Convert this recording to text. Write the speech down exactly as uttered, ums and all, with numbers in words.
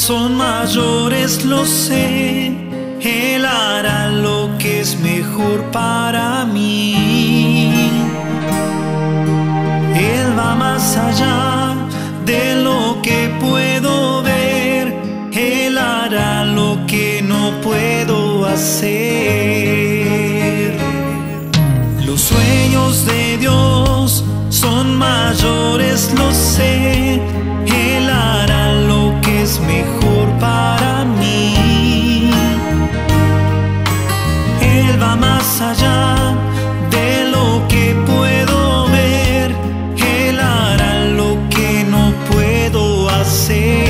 son mayores, lo sé. Él hará lo que es mejor para mí. Él va más allá de lo que puedo ver. Él hará lo que no puedo hacer. Los sueños de Dios son mayores, lo sé. Él hará lo que es mejor para mí. Él va más allá de lo que puedo ver. Él hará lo que no puedo hacer.